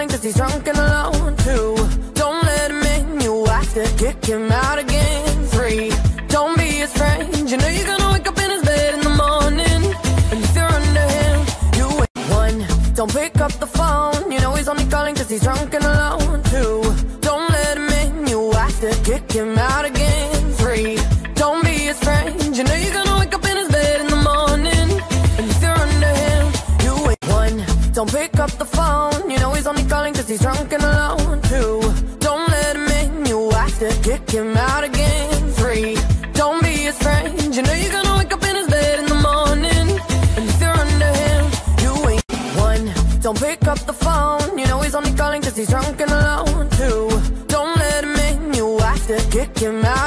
calling 'cause he's drunk and alone. 2, don't let him in, you have to kick him out again. 3, don't be his friend, you know you're gonna wake up in his bed in the morning. And if you're under him, you wait. 1, don't pick up the phone, you know he's only calling 'cause he's drunk and alone. 2, don't let him in, you have to kick him out again. 3, don't be his friend, you know you're gonna wake up in his bed in the morning. And if you're under him, you wait. 1, don't pick up the phone, you know he's only calling 'cause he's drunk and alone. 2, don't let him in, you have to kick him out again. 3, don't be his friend, you know you're gonna wake up in his bed in the morning. And if you're under him, you wait. 1, don't pick up the phone, you know he's only calling 'cause he's drunk and alone. 2, don't let him in, you have to kick him out